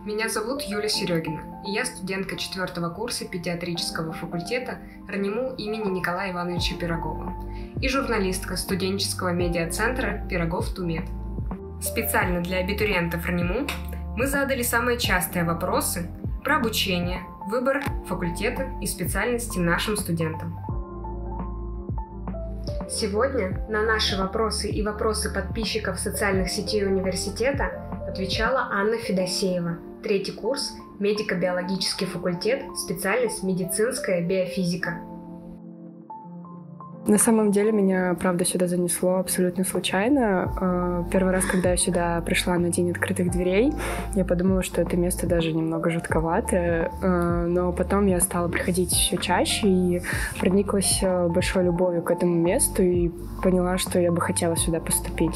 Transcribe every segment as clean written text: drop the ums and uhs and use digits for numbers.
Меня зовут Юля Серегина, и я студентка 4-го курса педиатрического факультета РНИМУ имени Николая Ивановича Пирогова и журналистка студенческого медиацентра «Пирогов Тумет». Специально для абитуриентов РНИМУ мы задали самые частые вопросы про обучение, выбор факультета и специальности нашим студентам. Сегодня на наши вопросы и вопросы подписчиков социальных сетей университета отвечала Анна Федосеева, 3-й курс, медико-биологический факультет, специальность медицинская биофизика. На самом деле меня, правда, сюда занесло абсолютно случайно. Первый раз, когда я сюда пришла на День открытых дверей, я подумала, что это место даже немного жутковатое, но потом я стала приходить еще чаще и прониклась большой любовью к этому месту и поняла, что я бы хотела сюда поступить.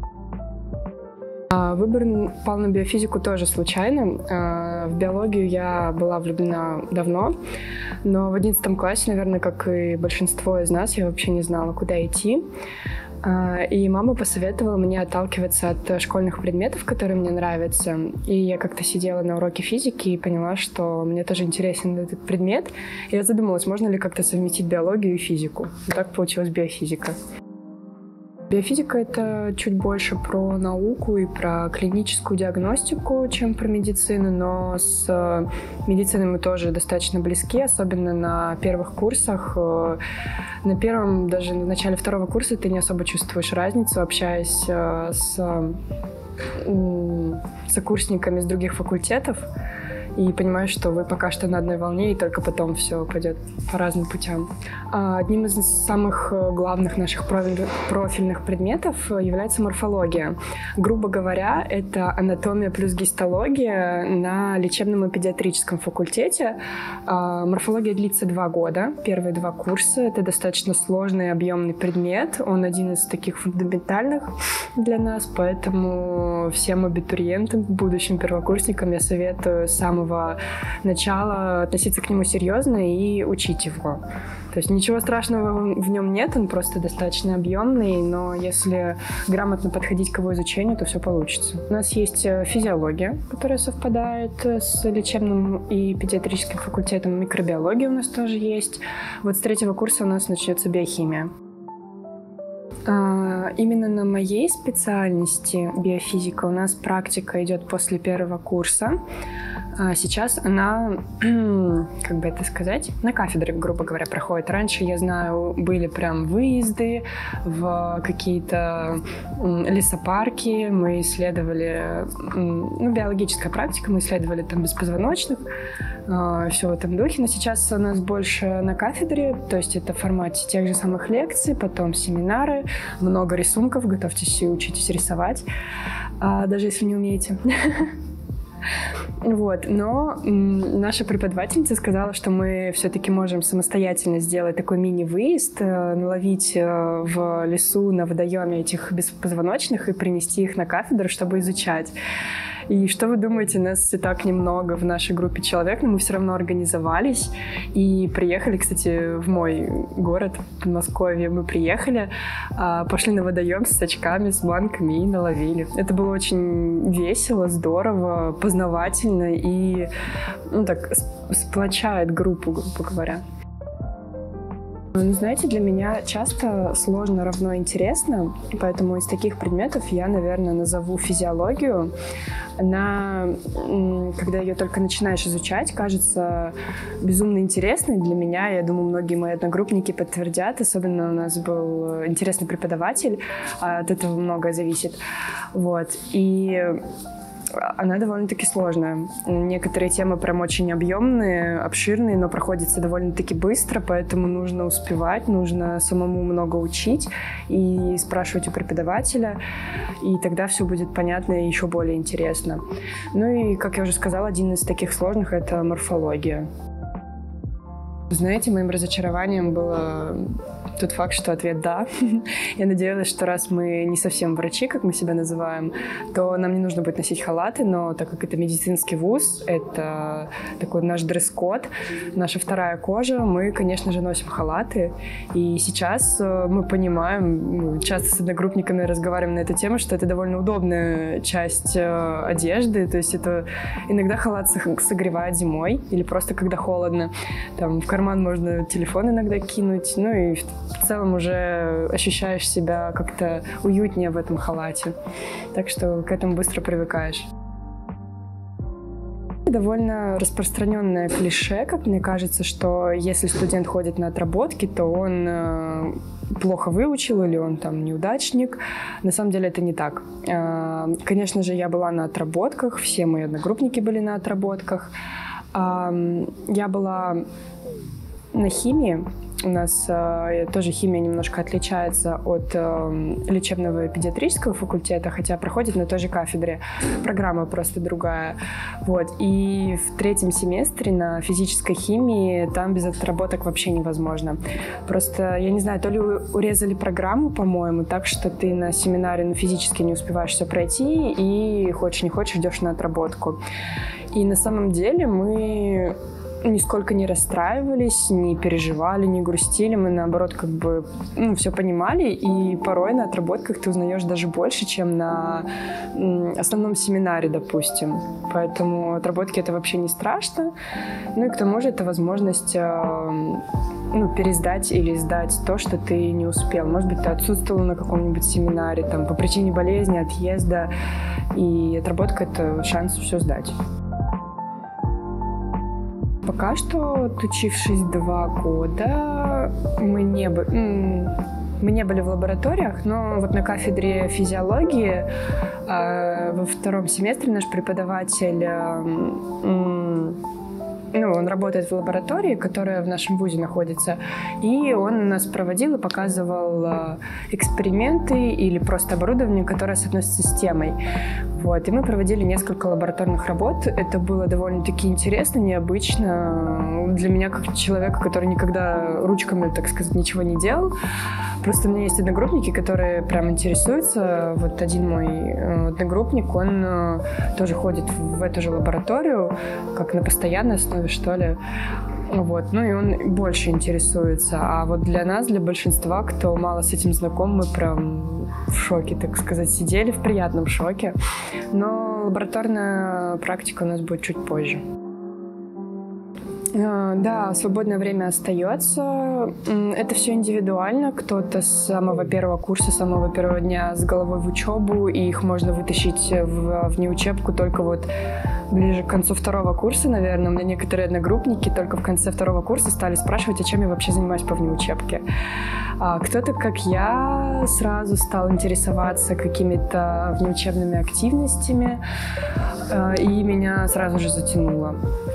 Выбор пал на биофизику тоже случайно. В биологию я была влюблена давно, но в 11 классе, наверное, как и большинство из нас, я вообще не знала, куда идти. И мама посоветовала мне отталкиваться от школьных предметов, которые мне нравятся. И я как-то сидела на уроке физики и поняла, что мне тоже интересен этот предмет. И я задумалась, можно ли как-то совместить биологию и физику. И так получилась биофизика. Биофизика — это чуть больше про науку и про клиническую диагностику, чем про медицину, но с медициной мы тоже достаточно близки, особенно на первых курсах. На первом, даже в начале 2-го курса ты не особо чувствуешь разницу, общаясь с сокурсниками с других факультетов, и понимаешь, что вы пока что на одной волне, и только потом все пойдет по разным путям. Одним из самых главных наших профильных предметов является морфология. Грубо говоря, это анатомия плюс гистология на лечебном и педиатрическом факультете. Морфология длится 2 года, первые 2 курса. Это достаточно сложный и объемный предмет. Он один из таких фундаментальных для нас, поэтому всем абитуриентам, будущим первокурсникам я советую с самого начала относиться к нему серьезно и учить его. То есть ничего страшного в нем нет, он просто достаточно объемный, но если грамотно подходить к его изучению, то все получится. У нас есть физиология, которая совпадает с лечебным и педиатрическим факультетом, микробиология у нас тоже есть. Вот с 3-го курса у нас начнется биохимия. Именно на моей специальности биофизика у нас практика идет после 1-го курса. Сейчас она, как бы это сказать, на кафедре, грубо говоря, проходит. Раньше, я знаю, были прям выезды в какие-то лесопарки. Мы исследовали, биологическая практика, мы исследовали там беспозвоночных, все в этом духе. Но сейчас у нас больше на кафедре, то есть это в формате тех же самых лекций, потом семинары, много рисунков, готовьтесь и учитесь рисовать, даже если не умеете. Вот. Но наша преподавательница сказала, что мы все-таки можем самостоятельно сделать такой мини-выезд, наловить в лесу на водоеме этих беспозвоночных и принести их на кафедру, чтобы изучать. И что вы думаете, нас и так немного в нашей группе человек, но мы все равно организовались и приехали, кстати, в мой город, в Подмосковье. Мы приехали, пошли на водоем с очками, с банками и наловили. Это было очень весело, здорово, познавательно и так сплочает группу, грубо говоря. Знаете, для меня часто сложно равно интересно, поэтому из таких предметов я, наверное, назову физиологию. Когда ее только начинаешь изучать, кажется безумно интересной для меня. Я думаю, многие мои одногруппники подтвердят. Особенно у нас был интересный преподаватель, от этого многое зависит. Вот. И она довольно-таки сложная. Некоторые темы прям очень объемные, обширные, но проходятся довольно-таки быстро, поэтому нужно успевать, нужно самому много учить и спрашивать у преподавателя, и тогда все будет понятно и еще более интересно. Ну и, как я уже сказала, один из таких сложных — это морфология. Знаете, моим разочарованием было тот факт, что ответ «да». Я надеялась, что раз мы не совсем врачи, как мы себя называем, то нам не нужно будет носить халаты, но так как это медицинский вуз, это такой наш дресс-код, наша вторая кожа, мы, конечно же, носим халаты. И сейчас мы понимаем, мы часто с одногруппниками разговариваем на эту тему, что это довольно удобная часть одежды, то есть это иногда халат согревает зимой или просто когда холодно. Там в карман можно телефон иногда кинуть, ну и в целом уже ощущаешь себя как-то уютнее в этом халате. Так что к этому быстро привыкаешь. Довольно распространенное клише, как мне кажется, что если студент ходит на отработки, то он плохо выучил или он там неудачник. На самом деле это не так. Конечно же, я была на отработках, все мои одногруппники были на отработках. Я была на химии. У нас тоже химия немножко отличается от лечебного и педиатрического факультета, хотя проходит на той же кафедре. Программа просто другая. Вот. И в третьем семестре на физической химии там без отработок вообще невозможно. Просто, я не знаю, то ли урезали программу, по-моему, так что ты на семинаре физически не успеваешь все пройти и хочешь не хочешь идешь на отработку. И на самом деле мы нисколько не расстраивались, не переживали, не грустили. Мы, наоборот, как бы все понимали. И порой на отработках ты узнаешь даже больше, чем на основном семинаре, допустим. Поэтому отработки — это вообще не страшно. Ну и к тому же это возможность пересдать или сдать то, что ты не успел. Может быть, ты отсутствовал на каком-нибудь семинаре там, по причине болезни, отъезда. И отработка — это шанс все сдать. Пока что, отучившись 2 года, мы не были в лабораториях, но вот на кафедре физиологии во 2-м семестре наш преподаватель, он работает в лаборатории, которая в нашем вузе находится, и он нас проводил и показывал эксперименты или просто оборудование, которое соотносится с темой. Вот. И мы проводили несколько лабораторных работ. Это было довольно-таки интересно, необычно для меня, как человека, который никогда ручками, так сказать, ничего не делал. Просто у меня есть одногруппники, которые прям интересуются. Вот один мой одногруппник, он тоже ходит в эту же лабораторию, как на постоянной основе, что ли. Вот. Ну и он больше интересуется. А вот для нас, для большинства, кто мало с этим знаком, мы прям в шоке, так сказать, сидели в приятном шоке. Но лабораторная практика у нас будет чуть позже. Да, свободное время остается. Это все индивидуально. Кто-то с самого первого курса, с самого первого дня с головой в учебу, и их можно вытащить в неучебку только вот ближе к концу 2-го курса, наверное. У меня некоторые одногруппники только в конце 2-го курса стали спрашивать, а чем я вообще занимаюсь по внеучебке. А кто-то, как я, сразу стал интересоваться какими-то внеучебными активностями, и меня сразу же затянуло.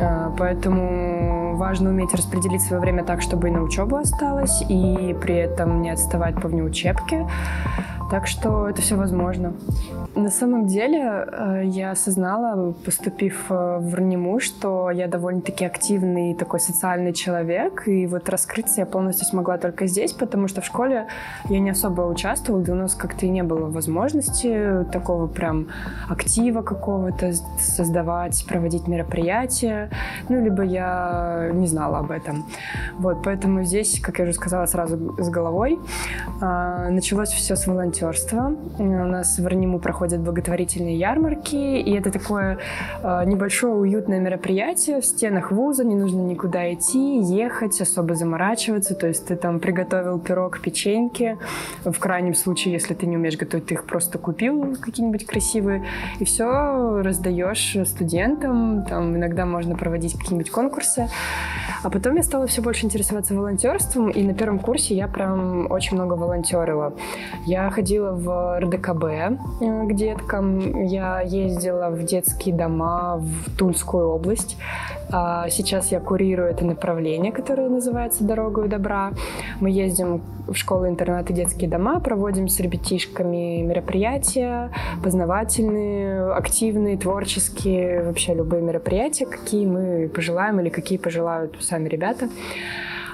Поэтому важно уметь распределить свое время так, чтобы и на учебу осталось, и при этом не отставать по внеучебке. Так что это все возможно. На самом деле я осознала, поступив в РНИМУ, что я довольно-таки активный такой социальный человек, и вот раскрыться я полностью смогла только здесь, потому что в школе я не особо участвовала, да у нас как-то и не было возможности такого прям актива какого-то создавать, проводить мероприятия, либо я не знала об этом. Вот, поэтому здесь, как я уже сказала, сразу с головой. Началось все с волонтерства. У нас в РНИМУ проходят благотворительные ярмарки, и это такое небольшое уютное мероприятие в стенах вуза, не нужно никуда идти, ехать, особо заморачиваться, то есть ты там приготовил пирог, печеньки, в крайнем случае, если ты не умеешь готовить, ты их просто купил какие-нибудь красивые, и все раздаешь студентам, там иногда можно проводить какие-нибудь конкурсы. А потом я стала все больше интересоваться волонтерством, и на 1-м курсе я прям очень много волонтерила. Я ходила в РДКБ к деткам, я ездила в детские дома в Тульскую область. Сейчас я курирую это направление, которое называется «Дорогою добра». Мы ездим в школы-интернаты, детские дома, проводим с ребятишками мероприятия, познавательные, активные, творческие, вообще любые мероприятия, какие мы пожелаем или какие пожелают сами ребята.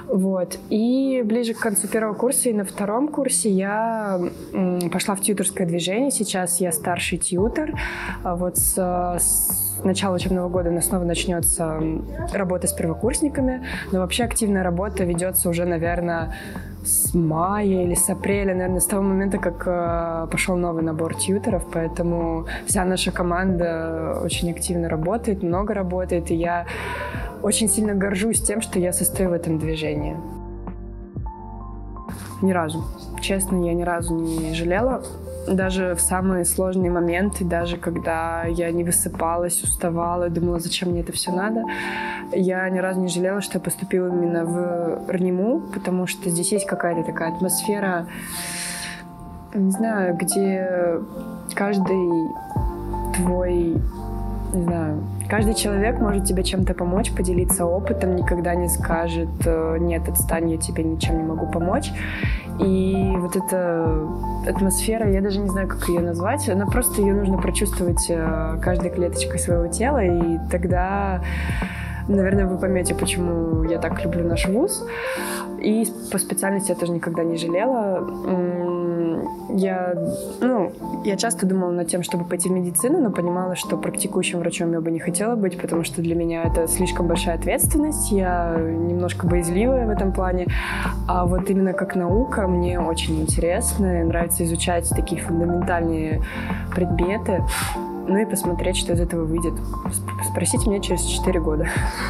Вот. И ближе к концу первого курса и на втором курсе я пошла в тьюторское движение. Сейчас я старший тьютор. Вот с начала учебного года у нас снова начнется работа с первокурсниками. Но вообще активная работа ведется уже, наверное, с мая или с апреля, наверное, с того момента, как пошел новый набор тьюторов, поэтому вся наша команда очень активно работает, много работает, и я очень сильно горжусь тем, что я состою в этом движении. Ни разу. Честно, я ни разу не жалела. Даже в самые сложные моменты, даже когда я не высыпалась, уставала, думала, зачем мне это все надо, я ни разу не жалела, что я поступила именно в РНИМУ, потому что здесь есть какая-то такая атмосфера, не знаю, где каждый твой, не знаю, каждый человек может тебе чем-то помочь, поделиться опытом, никогда не скажет: нет, отстань, я тебе ничем не могу помочь. И вот эта атмосфера, я даже не знаю, как ее назвать, она просто, ее нужно прочувствовать каждой клеточкой своего тела, и тогда, наверное, вы поймете, почему я так люблю наш вуз. И по специальности я тоже никогда не жалела. Я часто думала над тем, чтобы пойти в медицину, но понимала, что практикующим врачом я бы не хотела быть, потому что для меня это слишком большая ответственность. Я немножко боязливая в этом плане. А вот именно как наука мне очень интересно. Нравится изучать такие фундаментальные предметы. Ну и посмотреть, что из этого выйдет. Спросите меня через 4 года.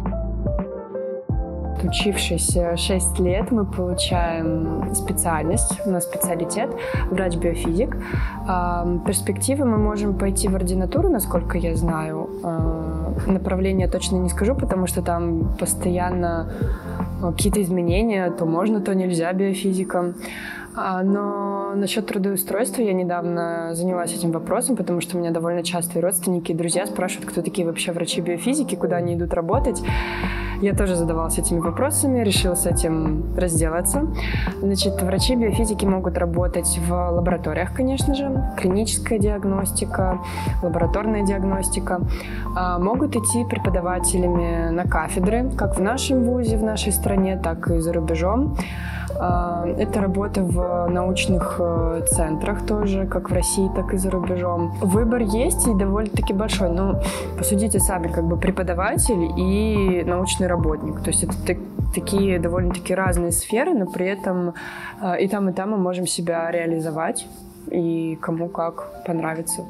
Учившись 6 лет, мы получаем специальность, у нас специалитет врач-биофизик. Перспективы мы можем пойти в ординатуру, насколько я знаю. Направление точно не скажу, потому что там постоянно какие-то изменения, то можно, то нельзя биофизикам. Но насчет трудоустройства я недавно занялась этим вопросом, потому что у меня довольно часто и родственники, и друзья спрашивают, кто такие вообще врачи биофизики, куда они идут работать. Я тоже задавалась этими вопросами, решила с этим разделаться. Значит, врачи биофизики могут работать в лабораториях, конечно же, клиническая диагностика, лабораторная диагностика. Могут идти преподавателями на кафедры, как в нашем вузе, в нашей стране, так и за рубежом. Это работа в научных центрах тоже, как в России, так и за рубежом. Выбор есть и довольно-таки большой. Но посудите сами, как бы преподаватель и научный работник. То есть это такие довольно-таки разные сферы, но при этом и там мы можем себя реализовать, и кому как понравится.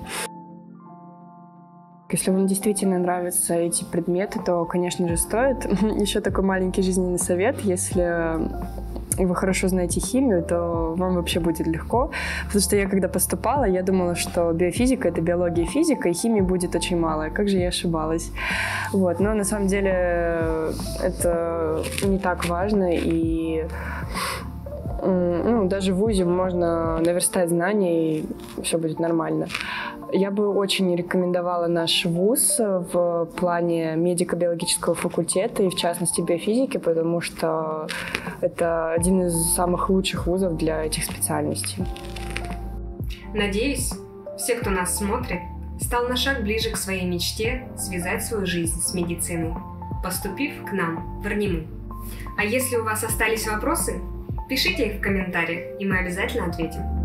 Если вам действительно нравятся эти предметы, то, конечно же, стоит. Еще такой маленький жизненный совет. Если вы хорошо знаете химию, то вам вообще будет легко. Потому что я, когда поступала, я думала, что биофизика — это биология и физика, и химии будет очень мало. Как же я ошибалась. Вот. Но на самом деле это не так важно, и даже в вузе можно наверстать знания, и все будет нормально. Я бы очень рекомендовала наш вуз в плане медико-биологического факультета и, в частности, биофизики, потому что это один из самых лучших вузов для этих специальностей. Надеюсь, все, кто нас смотрит, стал на шаг ближе к своей мечте связать свою жизнь с медициной, поступив к нам в РНИМУ. А если у вас остались вопросы, пишите их в комментариях, и мы обязательно ответим.